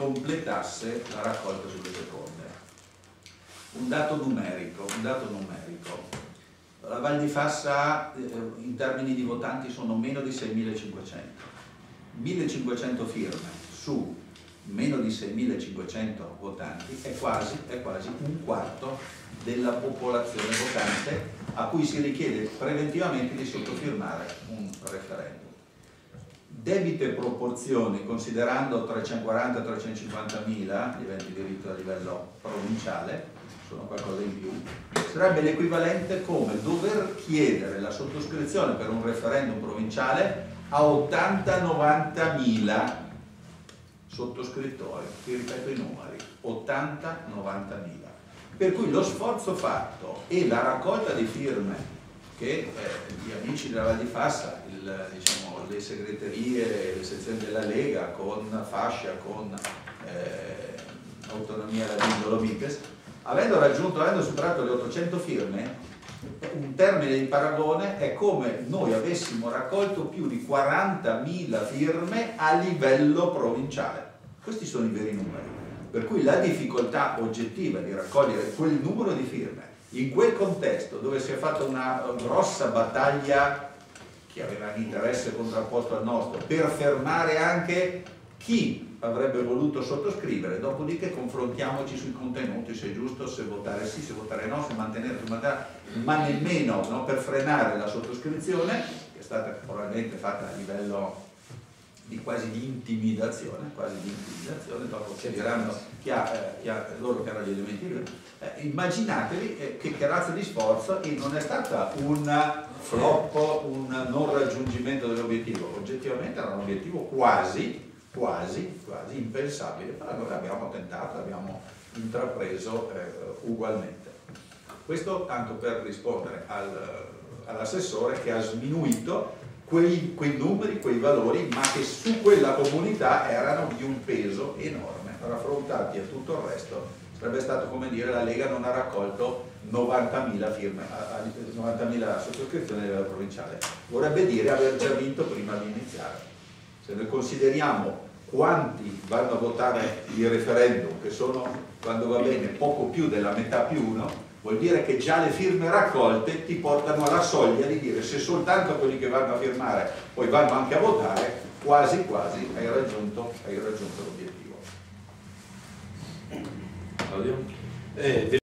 completasse la raccolta sulle seconde. Un dato numerico. La Val di Fassa in termini di votanti sono meno di 6.500. 1.500 firme su meno di 6.500 votanti è quasi un quarto della popolazione votante a cui si richiede preventivamente di sottofirmare un referendum. Debite proporzioni, considerando 340-350 mila gli eventi di rito a livello provinciale, sono qualcosa in più, sarebbe l'equivalente come dover chiedere la sottoscrizione per un referendum provinciale a 80-90 mila sottoscrittori, vi ripeto i numeri, 80-90 mila. Per cui lo sforzo fatto e la raccolta di firme che gli amici della Val di Fassa, diciamo, le segreterie, le sezioni della Lega con fascia, con autonomia Dolomites, avendo superato le 800 firme, un termine di paragone è come noi avessimo raccolto più di 40.000 firme a livello provinciale. Questi sono i veri numeri, per cui la difficoltà oggettiva di raccogliere quel numero di firme in quel contesto dove si è fatta una grossa battaglia che aveva un interesse contrapposto al nostro per fermare anche chi avrebbe voluto sottoscrivere, dopodiché confrontiamoci sui contenuti, se è giusto, se votare sì, se votare no, se mantenere, ma nemmeno, no, per frenare la sottoscrizione, che è stata probabilmente fatta a livello di quasi di intimidazione, dopo ci diranno loro che hanno gli elementi immaginatevi che razza di sforzo, e non è stata un flop, un non raggiungimento dell'obiettivo, oggettivamente era un obiettivo quasi impensabile, però noi abbiamo tentato, abbiamo intrapreso ugualmente. Questo tanto per rispondere all'assessore che ha sminuito quei numeri, quei valori, ma che su quella comunità erano di un peso enorme, raffrontati a tutto il resto. Sarebbe stato come dire la Lega non ha raccolto 90.000 firme, 90.000 sottoscrizioni a livello provinciale, vorrebbe dire aver già vinto prima di iniziare. Se noi consideriamo quanti vanno a votare il referendum, che sono, quando va bene, poco più della metà più uno, vuol dire che già le firme raccolte ti portano alla soglia di dire se soltanto quelli che vanno a firmare poi vanno anche a votare, quasi hai raggiunto l'obiettivo. Claudio?